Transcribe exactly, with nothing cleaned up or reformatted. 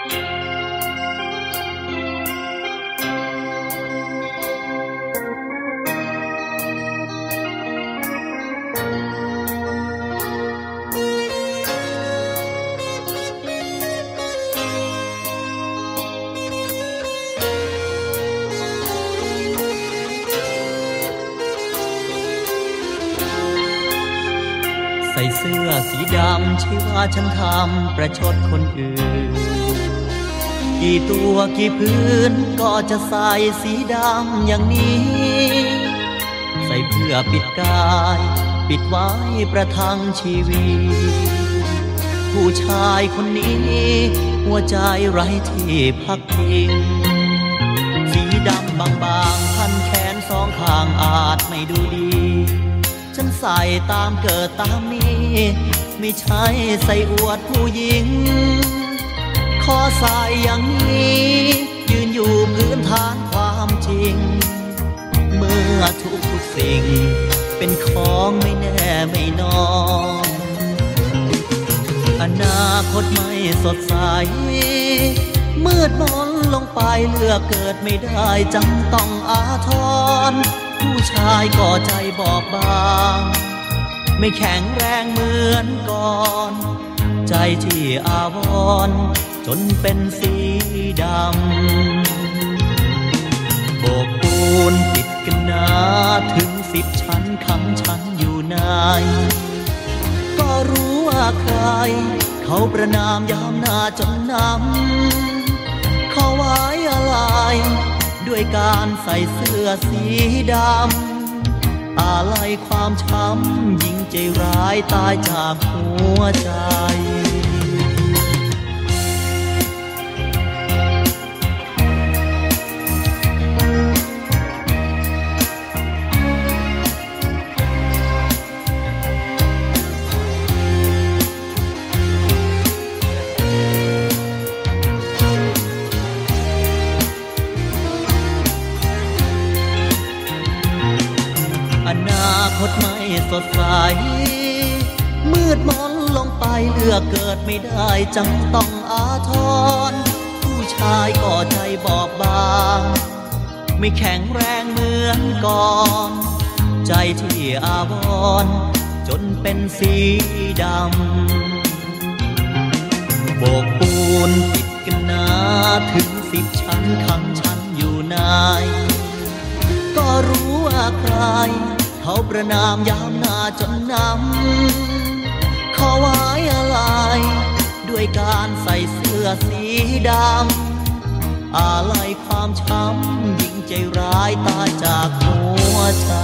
ใส่เสื้อสีดำใช่ว่าฉันทำประชดคนอื่นกี่ตัวกี่พื้นก็จะใส่สีดำอย่างนี้ใส่เพื่อปิดกายปิดไว้ประทังชีวิตผู้ชายคนนี้หัวใจไร้ที่พักพิงสีดำบางๆพันแขนสองข้างอาจไม่ดูดีฉันใส่ตามเกิดตามมีไม่ใช่ใส่อวดผู้หญิงขอใส่อย่างนี้ยืนอยู่พื้นฐานความจริงเมื่อทุกทุกสิ่งเป็นของไม่แน่ไม่นอนอนาคตไม่สดใสมืดมนลงไปเลือกเกิดไม่ได้จำต้องอาทรผู้ชายก็ใจบอบบางไม่แข็งแรงเหมือนก่อนใจที่อาวรณ์จนเป็นสีดำโบกปูนปิดกันหนาถึงสิบชั้นคำชั้นอยู่ในก็รู้ว่าใครเขาประนามยามหน้าจนน้ำเขาไว้อะไรด้วยการใส่เสื้อสีดำอาลัยความช้ำยิ่งใจร้ายตายจากหัวใจอนาคตไม่สดใสมืดมนลงไปเลือกเกิดไม่ได้จำต้องอาทรผู้ชายก็ใจบอบบางไม่แข็งแรงเหมือนก่อนใจที่อาวรณ์จนเป็นสีดำโบกปูนปิดกันหนาถึงสิบชั้นคำชั้นอยู่ในก็รู้ว่าใครเขาประนามยามหน้าจนน้ำขอไว้อะไรด้วยการใส่เสื้อสีดำอาลัยความช้ำยิ่งใจร้ายตายจากหัวใจ